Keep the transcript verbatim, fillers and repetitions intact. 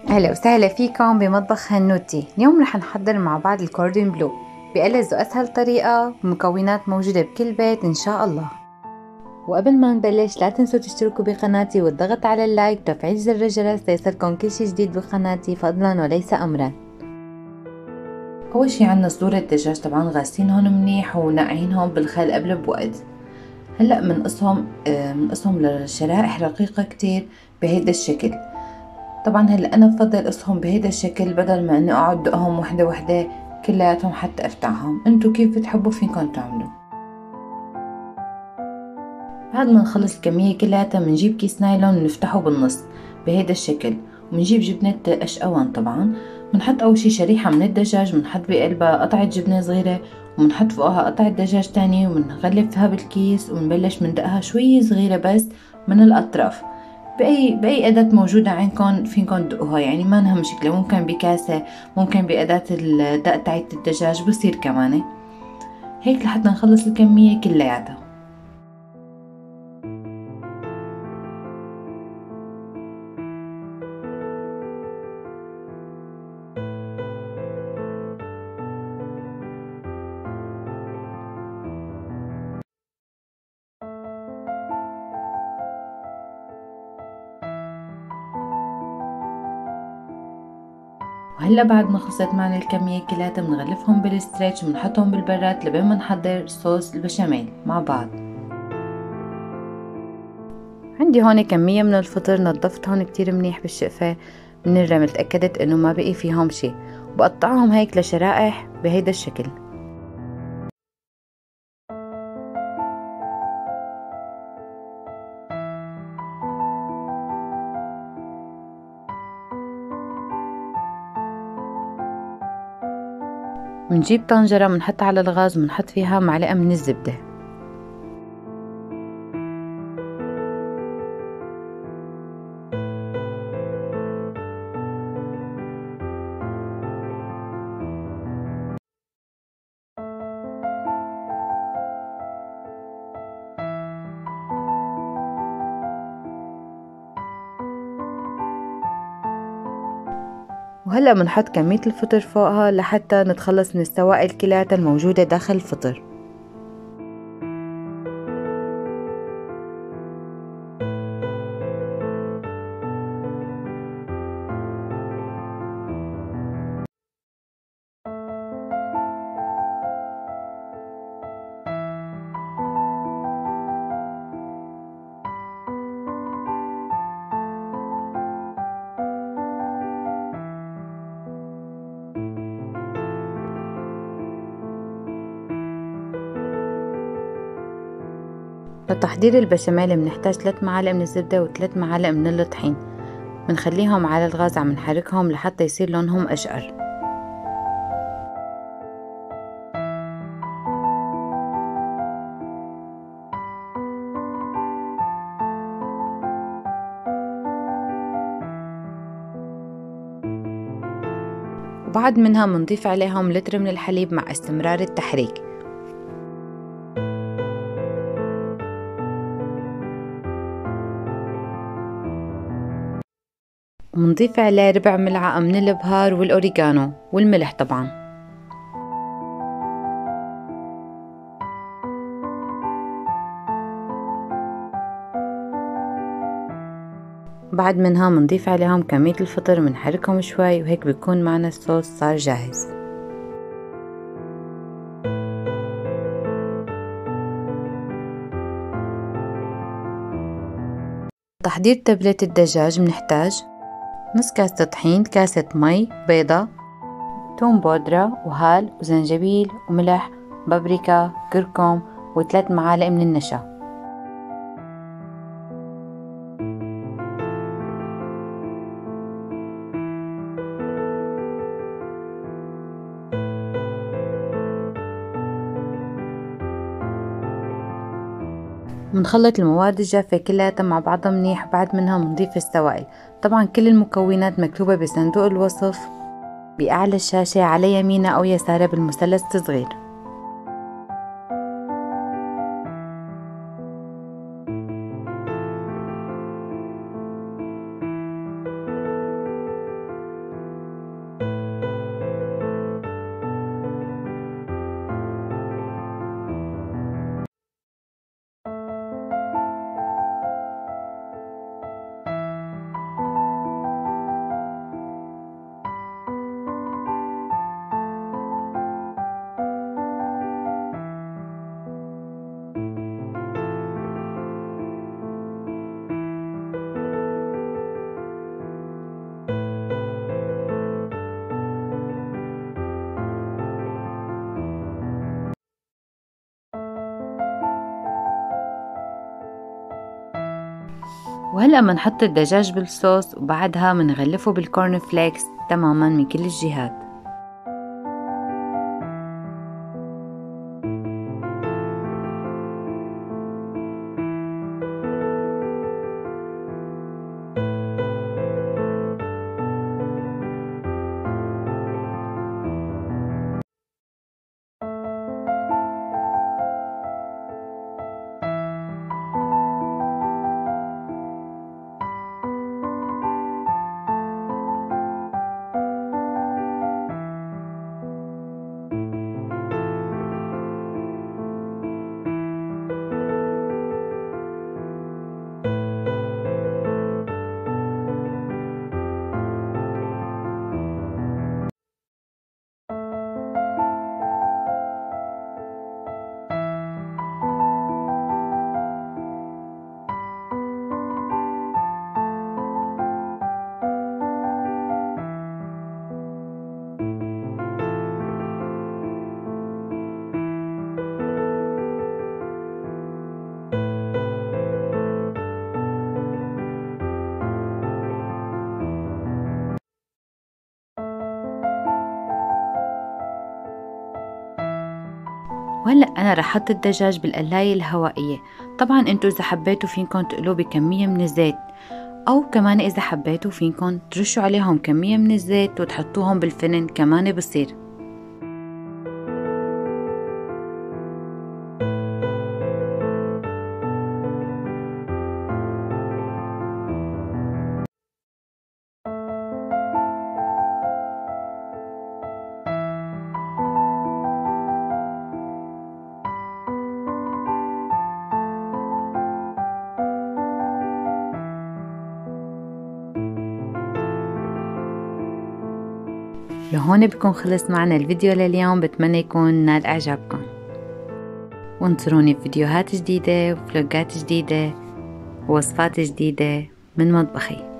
أهلا وسهلا فيكم بمطبخ هنوتي. اليوم رح نحضر مع بعض الكوردون بلو بألذ وأسهل طريقة، ومكونات موجودة بكل بيت إن شاء الله. وقبل ما نبلش لا تنسوا تشتركوا بقناتي والضغط على اللايك وتفعيل زر الجرس ليصلكم كل شي جديد بقناتي فضلا وليس أمرا. أول شي عنا صدور الدجاج، طبعا غاسلينهم منيح ونقعينهم بالخل قبل بوقت. هلأ منقصهم منقصهم لشرائح رقيقة كتير بهيدا الشكل. طبعا هلا انا بفضل اقصهم بهيدا الشكل بدل ما اني اقعد دقهم وحده وحده كلياتهم حتى افتحهم. انتو كيف بتحبوا فيكم تعملوا. بعد ما نخلص الكمية كلياتها بنجيب كيس نايلون ونفتحه بالنص بهيدا الشكل، وبنجيب جبنة اشقوان. طبعا بنحط اول شي شريحة من الدجاج، بنحط بقلبها قطعة جبنة صغيرة وبنحط فوقها قطعة دجاج تانية وبنغلفها بالكيس وبنبلش مندقها شوي صغيرة بس من الاطراف. بأي بأي أداة موجودة عندكم فيكم تدقوها، يعني ما لها مشكلة. ممكن بكاسة، ممكن بأداة الدق تاعت الدجاج بصير كمان هيك لحتى نخلص الكمية كلياتها. وهلا بعد ما خلصت معنا الكمية كلياتها بنغلفهم بالستريتش وبنحطهم بالبراد لبين ما نحضر صوص البشاميل مع بعض. عندي هون كمية من الفطر نظفتهم كتير منيح بالشقفة من الرمل، تأكدت انه ما بقي فيهم شي، وبقطعهم هيك لشرائح بهيدا الشكل. بنجيب طنجرة بنحطها على الغاز وبنحط فيها معلقة من الزبدة، وهلأ بنحط كمية الفطر فوقها لحتى نتخلص من السوائل كلياتها الموجودة داخل الفطر. لتحضير البشاميل بنحتاج ثلاث معالق من الزبدة وثلاث معالق من الطحين. بنخليهم على الغاز عم نحركهم لحتى يصير لونهم أشقر. وبعد منها بنضيف عليهم لتر من الحليب مع استمرار التحريك. ومنضيف عليه ربع ملعقة من البهار والأوريغانو والملح طبعا. بعد منها منضيف عليهم كمية الفطر منحركهم شوي وهيك بيكون معنا الصوص صار جاهز. تحضير تبلة الدجاج بنحتاج نص كاسة طحين، كاسة مي، بيضة، توم بودرة وهال وزنجبيل وملح، بابريكا، كركم، وثلاث معالق من النشا. بنخلط المواد الجافة كلها مع بعضها منيح. بعد منها بنضيف السوائل. طبعا كل المكونات مكتوبة بصندوق الوصف بأعلى الشاشة على يمينه أو يساره بالمثلث الصغير. وهلأ منحط الدجاج بالصوص وبعدها منغلفه بالكورن فليكس تماما من كل الجهات. وهلأ أنا رح أحط الدجاج بالقلاية الهوائية. طبعا انتو إذا حبيتوا فينكن تقلوه بكمية من الزيت، أو كمان إذا حبيتوا فينكن ترشوا عليهم كمية من الزيت وتحطوهم بالفرن كمان بصير. لهون بكون خلص معنا الفيديو لليوم. بتمنى يكون نال اعجابكم، وانطروني بفيديوهات جديدة وفلوجات جديدة ووصفات جديدة من مطبخي.